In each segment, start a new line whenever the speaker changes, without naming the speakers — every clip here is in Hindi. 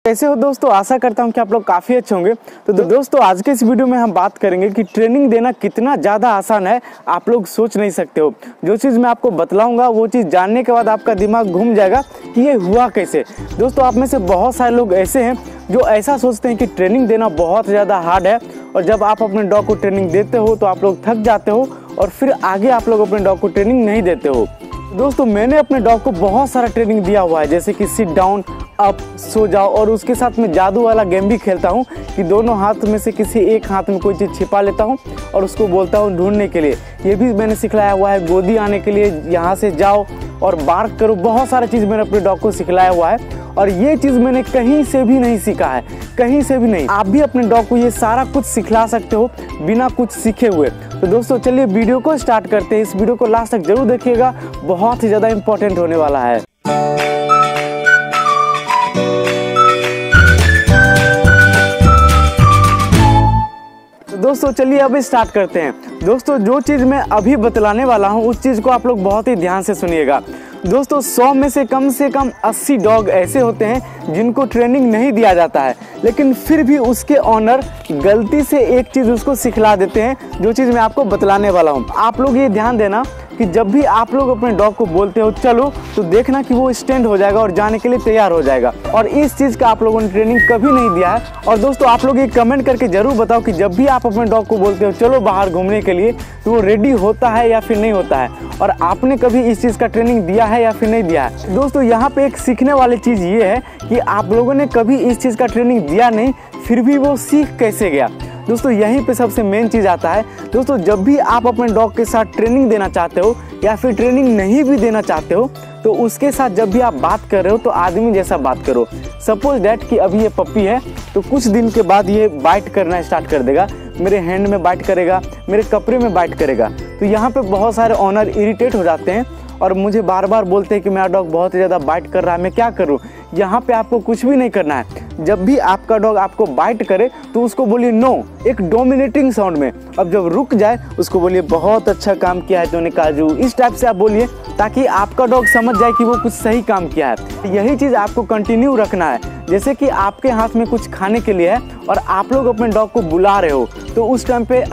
कैसे हो दोस्तों, आशा करता हूं कि आप लोग काफ़ी अच्छे होंगे। तो दोस्तों आज के इस वीडियो में हम बात करेंगे कि ट्रेनिंग देना कितना ज़्यादा आसान है, आप लोग सोच नहीं सकते हो। जो चीज़ मैं आपको बतलाऊंगा वो चीज़ जानने के बाद आपका दिमाग घूम जाएगा कि ये हुआ कैसे। दोस्तों आप में से बहुत सारे लोग ऐसे हैं जो ऐसा सोचते हैं कि ट्रेनिंग देना बहुत ज़्यादा हार्ड है, और जब आप अपने डॉग को ट्रेनिंग देते हो तो आप लोग थक जाते हो और फिर आगे आप लोग अपने डॉग को ट्रेनिंग नहीं देते हो। दोस्तों मैंने अपने डॉग को बहुत सारा ट्रेनिंग दिया हुआ है, जैसे कि सिट डाउन, अप, सो जाओ, और उसके साथ में जादू वाला गेम भी खेलता हूँ कि दोनों हाथ में से किसी एक हाथ में कोई चीज़ छिपा लेता हूँ और उसको बोलता हूँ ढूंढने के लिए। ये भी मैंने सिखलाया हुआ है। गोदी आने के लिए यहाँ से जाओ और बार्क करो, बहुत सारा चीज़ मैंने अपने डॉग को सिखलाया हुआ है, और ये चीज़ मैंने कहीं से भी नहीं सीखा है, कहीं से भी नहीं। आप भी अपने डॉग को ये सारा कुछ सिखला सकते हो बिना कुछ सीखे हुए। तो दोस्तों चलिए वीडियो को स्टार्ट करते हैं। इस वीडियो को लास्ट तक जरूर देखिएगा, बहुत ही ज़्यादा इंपॉर्टेंट होने वाला है। दोस्तों चलिए अब स्टार्ट करते हैं। दोस्तों जो चीज़ मैं अभी बतलाने वाला हूँ उस चीज़ को आप लोग बहुत ही ध्यान से सुनिएगा। दोस्तों 100 में से कम 80 डॉग ऐसे होते हैं जिनको ट्रेनिंग नहीं दिया जाता है, लेकिन फिर भी उसके ऑनर गलती से एक चीज़ उसको सिखला देते हैं, जो चीज़ मैं आपको बतलाने वाला हूँ। आप लोग ये ध्यान देना कि जब भी आप लोग अपने डॉग को बोलते हो चलो, तो देखना कि वो स्टैंड हो जाएगा और जाने के लिए तैयार हो जाएगा, और इस चीज़ का आप लोगों ने ट्रेनिंग कभी नहीं दिया है। और दोस्तों आप लोग ये कमेंट करके ज़रूर बताओ कि जब भी आप अपने डॉग को बोलते हो चलो बाहर घूमने के लिए, तो वो रेडी होता है या फिर नहीं होता है, और आपने कभी इस चीज़ का ट्रेनिंग दिया है या फिर नहीं दिया है। दोस्तों यहाँ पे एक सीखने वाली चीज़ ये है कि आप लोगों ने कभी इस चीज़ का ट्रेनिंग दिया नहीं, फिर भी वो सीख कैसे गया। दोस्तों यहीं पे सबसे मेन चीज़ आता है। दोस्तों जब भी आप अपने डॉग के साथ ट्रेनिंग देना चाहते हो या फिर ट्रेनिंग नहीं भी देना चाहते हो, तो उसके साथ जब भी आप बात कर रहे हो तो आदमी जैसा बात करो। सपोज डैट कि अभी ये पप्पी है, तो कुछ दिन के बाद ये बाइट करना स्टार्ट कर देगा, मेरे हैंड में बाइट करेगा, मेरे कपड़े में बाइट करेगा। तो यहाँ पे बहुत सारे ऑनर इरिटेट हो जाते हैं और मुझे बार बार बोलते हैं कि मेरा डॉग बहुत ही ज़्यादा बाइट कर रहा है, मैं क्या करूँ। यहाँ पे आपको कुछ भी नहीं करना है। जब भी आपका डॉग आपको बाइट करे तो उसको बोलिए नो, एक डोमिनेटिंग साउंड में। अब जब रुक जाए उसको बोलिए बहुत अच्छा काम किया है तूने काजू, इस टाइप से आप बोलिए, ताकि आपका डॉग समझ जाए कि वो कुछ सही काम किया है। यही चीज़ आपको कंटिन्यू रखना है। जैसे कि आपके हाथ में कुछ खाने के लिए है और आप लोग अपने डॉग को बुला रहे हो, तो उस टाइम पे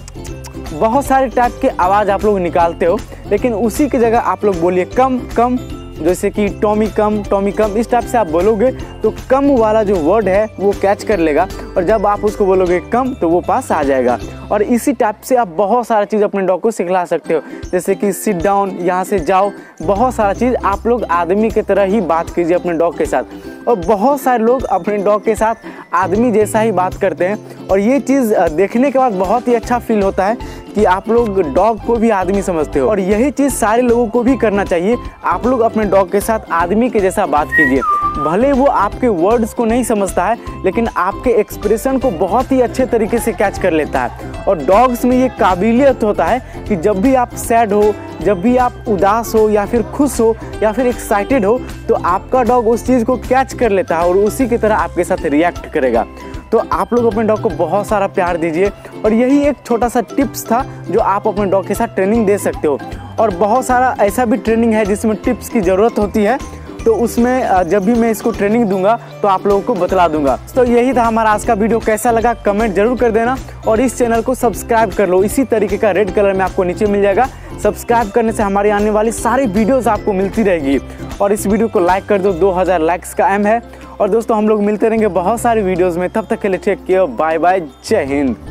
बहुत सारे टाइप के आवाज़ आप लोग निकालते हो, लेकिन उसी की जगह आप लोग बोलिए कम कम, जैसे कि टॉमी कम, टॉमी कम, इस टाइप से आप बोलोगे तो कम वाला जो वर्ड है वो कैच कर लेगा, और जब आप उसको बोलोगे कम तो वो पास आ जाएगा। और इसी टाइप से आप बहुत सारा चीज़ अपने डॉग को सिखला सकते हो, जैसे कि सिट डाउन, यहाँ से जाओ, बहुत सारा चीज़। आप लोग आदमी की तरह ही बात कीजिए अपने डॉग के साथ, और बहुत सारे लोग अपने डॉग के साथ आदमी जैसा ही बात करते हैं, और ये चीज़ देखने के बाद बहुत ही अच्छा फील होता है कि आप लोग डॉग को भी आदमी समझते हो, और यही चीज़ सारे लोगों को भी करना चाहिए। आप लोग अपने डॉग के साथ आदमी के जैसा बात कीजिए। भले वो आपके वर्ड्स को नहीं समझता है, लेकिन आपके एक्सप्रेशन को बहुत ही अच्छे तरीके से कैच कर लेता है। और डॉग्स में ये काबिलियत होता है कि जब भी आप सैड हो, जब भी आप उदास हो या फिर खुश हो या फिर एक्साइटेड हो, तो आपका डॉग उस चीज़ को कैच कर लेता है और उसी की तरह आपके साथ रिएक्ट करेगा। तो आप लोग अपने डॉग को बहुत सारा प्यार दीजिए, और यही एक छोटा सा टिप्स था जो आप अपने डॉग के साथ ट्रेनिंग दे सकते हो। और बहुत सारा ऐसा भी ट्रेनिंग है जिसमें टिप्स की ज़रूरत होती है, तो उसमें जब भी मैं इसको ट्रेनिंग दूंगा तो आप लोगों को बतला दूंगा। तो यही था हमारा आज का वीडियो। कैसा लगा कमेंट जरूर कर देना, और इस चैनल को सब्सक्राइब कर लो। इसी तरीके का रेड कलर में आपको नीचे मिल जाएगा। सब्सक्राइब करने से हमारी आने वाली सारी वीडियोस आपको मिलती रहेगी, और इस वीडियो को लाइक कर दो। 2000 लाइक्स का एम है। और दोस्तों हम लोग मिलते रहेंगे बहुत सारी वीडियोस में। तब तक के लिए टेक केयर, बाय बाय, जय हिंद।